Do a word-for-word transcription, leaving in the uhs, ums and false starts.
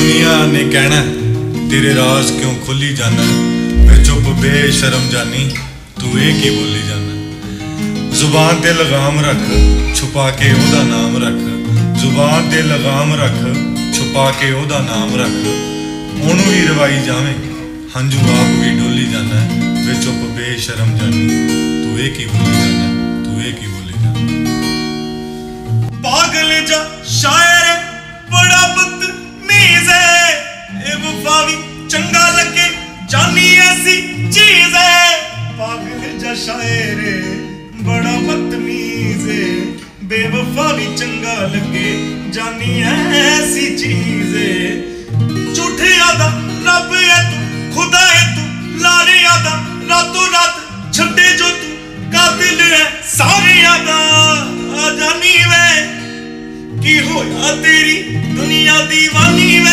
दुनिया ने कहना तेरे राज क्यों खुली जाना, वे चुप बेशरम जानी तू ये की बोली जाना। जुबान ते लगाम रख छुपा के ओदा नाम रख, जुबान ते लगाम रख छुपा के ओदा नाम रख। ओनू ही रवाई जावे हंजू आप भी डोली जाना, वे चुप बेशरम जानी तू ये की बोली जाना, तू ये की बोली जाना। पागल जा शायर बड़ा बदतमीज है, ए वफा भी चंगा लगे जानी ऐसी चीज है। पागल जा शायर बड़ा बदतमीज है, बेवफा भी चंगा लगे जानी ऐसी चीज है। झूठे आदा रब है तू, खुदा है तू, लारे आदा रातों रात छड्डे जो तू, कातिल है सारे आदा आ जानी वे की होया तेरी दुनिया दीवानी वे।